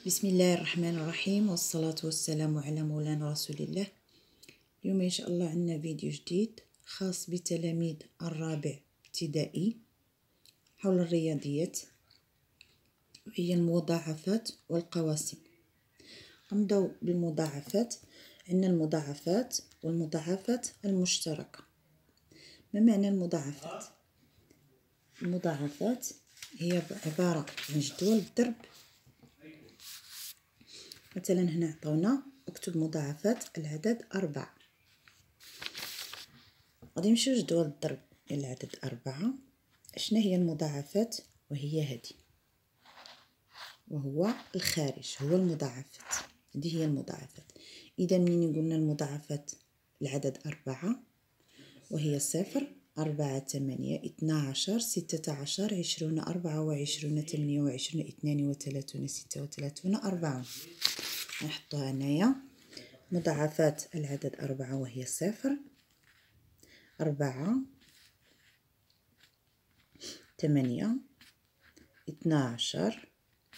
بسم الله الرحمن الرحيم، والصلاة والسلام على مولانا رسول الله. اليوم إن شاء الله عندنا فيديو جديد خاص بتلاميذ الرابع ابتدائي حول الرياضيات، وهي المضاعفات والقواسم. نبداو بالمضاعفات. عندنا المضاعفات والمضاعفات المشتركة. ما معنى المضاعفات؟ المضاعفات هي عبارة عن جدول الضرب. مثلا هنا عطونا اكتب مضاعفات العدد 4. غادي نمشيو لجدول الضرب ديال العدد 4. شنو هي المضاعفات؟ وهي هذه، وهو الخارج هو المضاعفات. هذه هي المضاعفات. اذا منين قلنا المضاعفات العدد 4 وهي 0 4 8 12 16 20 24 28 32 36 40. نحطوها هنايا. مضاعفات العدد 4 وهي 0 4 8 12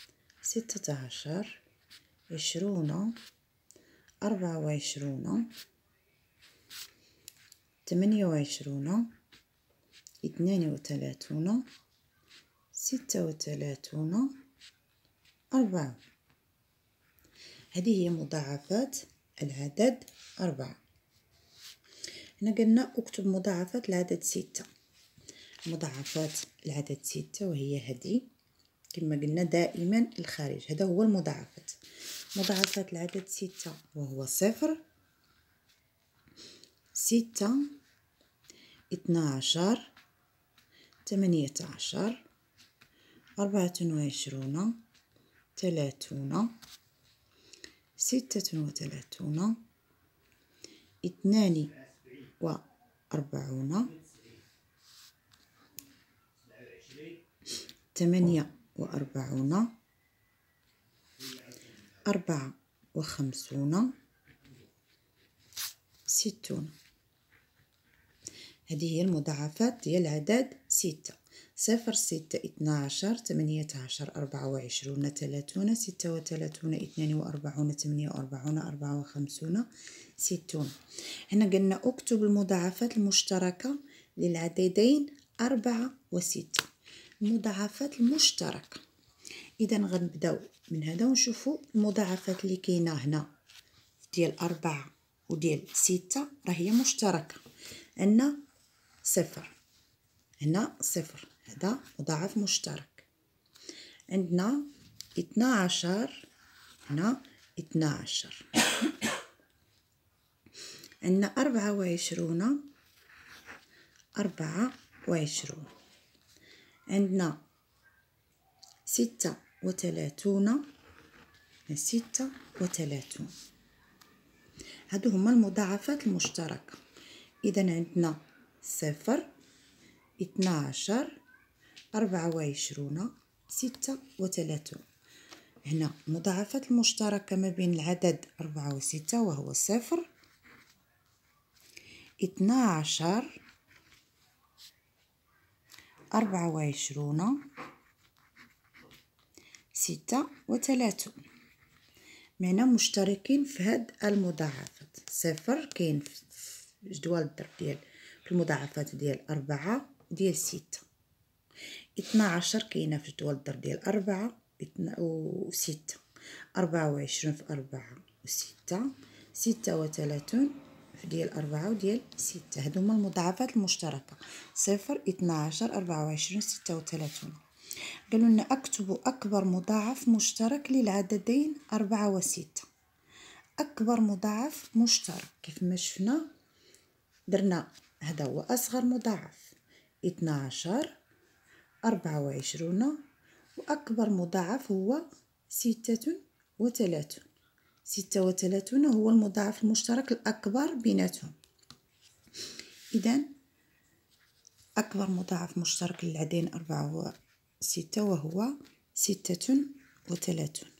16 20 24 28 32 36 40. هذه هي مضاعفات العدد 4. هنا قلنا اكتب مضاعفات العدد 6. مضاعفات العدد 6 وهي هذه كما قلنا دائما الخارج، هذا هو المضاعفات. مضاعفات العدد 6 وهو 0 6 12 18 24 30 36 42 48 54 60. هذه هي المضاعفات ديال العدد 6. 0 6 12 18 24 30 36 42 48 54 60. هنا قلنا اكتب المضاعفات المشتركة للعددين 4 و 6. المضاعفات المشتركة، اذا غنبداو من هذا ونشوفوا المضاعفات اللي كاينه هنا ديال 4 وديال 6 راه هي مشتركه. عندنا 0 هنا 0، هذا مضاعف مشترك. عندنا 12 هنا 12. عندنا 24 24. عندنا 36 36. هادو هما المضاعفات المشتركة. إذا عندنا 0 12 24 36. هنا المضاعفات المشتركة ما بين العدد 4 و 6 وهو 0 12 24 36. معنا مشتركين في هاد المضاعفات. 0 كاين في جدول الضرب ديال في المضاعفات ديال 4 وديال 6. 12 كاينه في جدول الضرب ديال 4 و 6. 24 في 4 و 6. 36 في ديال 4 وديال 6. هادو هما المضاعفات المشتركه. 0 12 24 36. قالوا لنا اكتبوا اكبر مضاعف مشترك للعددين 4 و 6. اكبر مضاعف مشترك كيف ما شفنا درنا هذا هو اصغر مضاعف 12 24، واكبر مضاعف هو 36. 36 هو المضاعف المشترك الاكبر بيناتهم. اذا اكبر مضاعف مشترك للعددين 4 و 6 وهو 36.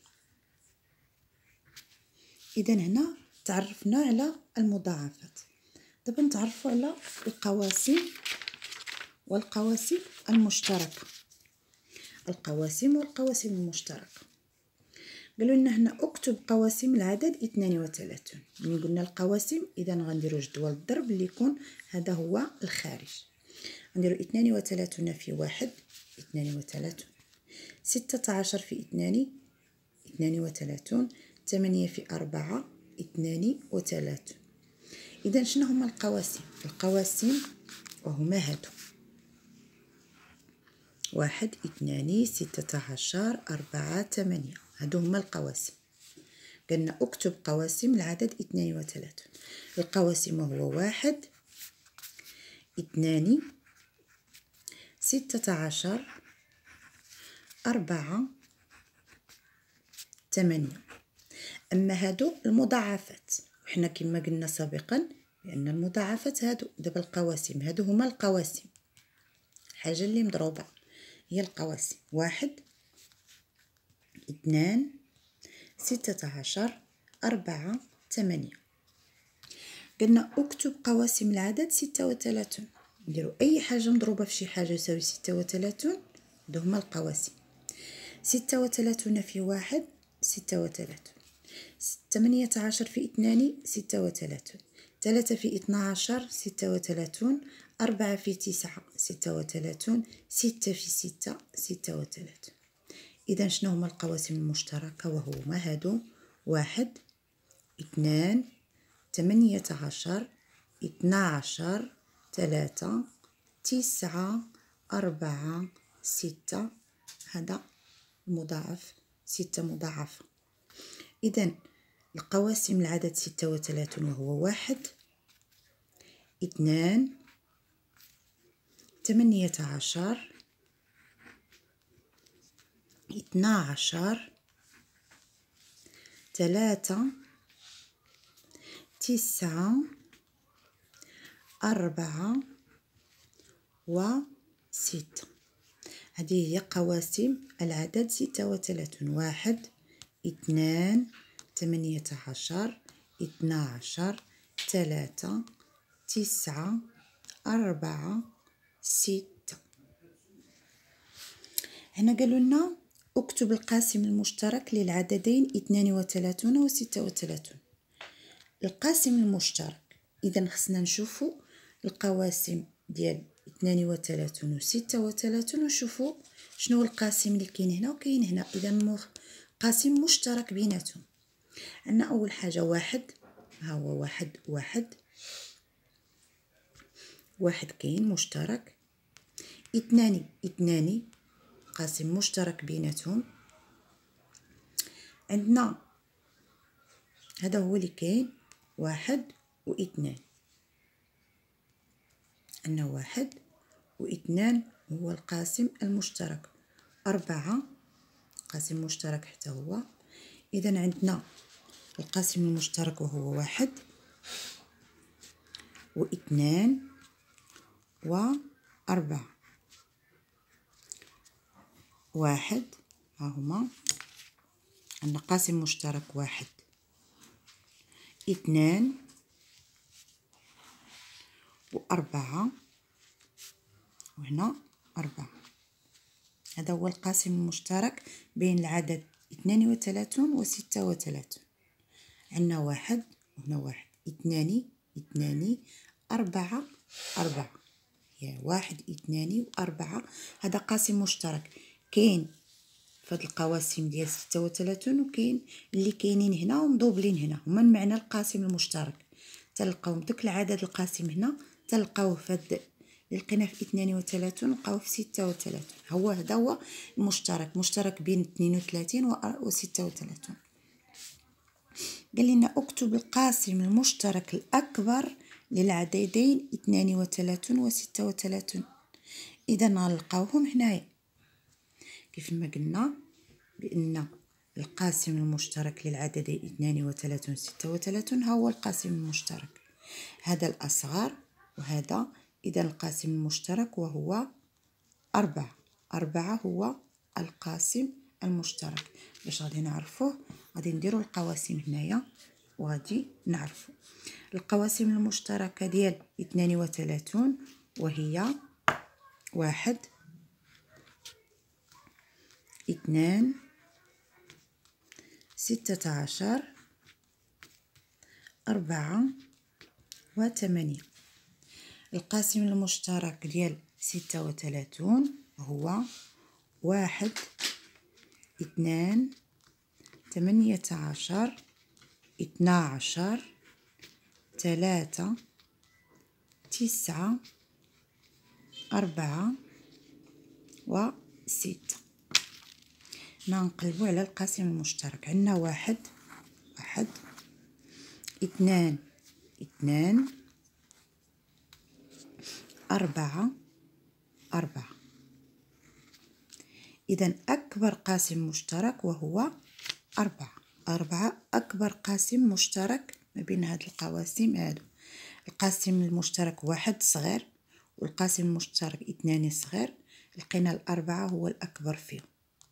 اذا هنا تعرفنا على المضاعفات. دابا نتعرفوا على القواسم والقواسم المشتركة. القواسم والقواسم المشتركة. قالوا لنا هنا اكتب قواسم العدد 32. ملي قلنا القواسم اذا غنديروا جدول الضرب اللي يكون هذا هو الخارج. غنديروا 32 في 1 32، 16 في 2 32، 8 في 4 32. اذا شنو هما القواسم؟ القواسم وهما هادو 1 2 16 4 8، هادو هما القواسم. قلنا اكتب قواسم العدد 32. القواسم هو 1 2 16 4 8. اما هادو المضاعفات، وحنا كما قلنا سابقا بان المضاعفات هادو. دابا القواسم هادو هما القواسم، الحاجه اللي مضروبه هي القواسم 1 2 16 4 8. قلنا اكتب قواسم العدد 36. نديروا اي حاجه مضروبه في شي حاجه يساوي 36، هادو هما القواسم. 36 في 1 36، 18 في 2 36، 3 في 12 36، 4 في 9 36، 6 في 6 36. إذا شنو هما القواسم المشتركة؟ وهما هادو 1 2 18 12 3 9 4 6. هذا المضاعف 6 مضاعفة. إذا القواسم العدد 36 وهو 1 2 18 12 3 9 4 و6. هذه هي قواسم العدد 36. 1 2 18 12 3 9 4 6. هنا قالوا لنا اكتب القاسم المشترك للعددين 32 و 36. القاسم المشترك اذا خصنا نشوفوا القواسم ديال 32 و 36 ونشوفوا شنو القاسم اللي كاين هنا وكاين هنا. اذا قاسم مشترك بيناتهم. عندنا اول حاجه 1، ها هو 1 1 1 كاين مشترك. 2 2 قاسم مشترك بيناتهم. عندنا هذا هو اللي كاين 1 و 2. عندنا 1 و 2 هو القاسم المشترك. 4 قاسم مشترك حتى هو. إذا عندنا القاسم المشترك وهو 1 و 2 و 4. 1 ها هما عندنا قاسم مشترك 1 2 و 4 وهنا 4. هذا هو القاسم المشترك بين العدد 32 و 36. عندنا 1 وهنا 1 2 2 4 4. هي 1 2 و 4. هذا قاسم مشترك كاين في هاد القواسم ديال 36 وكاين اللي كاينين هنا ومضوبلين هنا. هما معنى القاسم المشترك. تلقاو داك العدد القاسم هنا تلقاوه في هاد لقينا في 32 لقاوه في 36. هذا هو المشترك، مشترك بين 32 و 36. قال لنا اكتب القاسم المشترك الأكبر للعددين 32 و 36. إذا غنلقاوهم هنايا كيف ما قلنا بأن القاسم المشترك للعددين 32 و 36 هو القاسم المشترك. هذا الأصغر وهذا. إذا القاسم المشترك وهو 4. 4 هو القاسم المشترك. باش غادي نعرفوه غادي نديروا القواسم هنايا وغادي نعرفوا القواسم المشتركة ديال 32 وهي 1 2 16 4 و8. القاسم المشترك ديال 36 هو 1 2 18 12 3 9 4 و6. نقلبوا على القاسم المشترك. عندنا 1 2 2 4 4. إذا أكبر قاسم مشترك وهو 4. 4 أكبر قاسم مشترك ما بين هاد القواسم هادو. القاسم المشترك 1 صغير والقاسم المشترك 2 صغير، لقينا الأربعة هو الأكبر فيهم.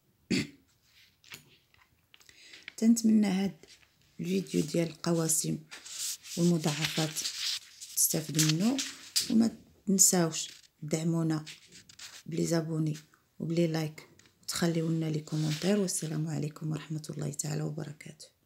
تنتمنى هاد الفيديو ديال القواسم والمضاعفات تستافدوا منه، وما تنساوش تدعمونا بلي زابوني وبلي لايك وتخليو لنا لي كومونتير. والسلام عليكم ورحمة الله تعالى وبركاته.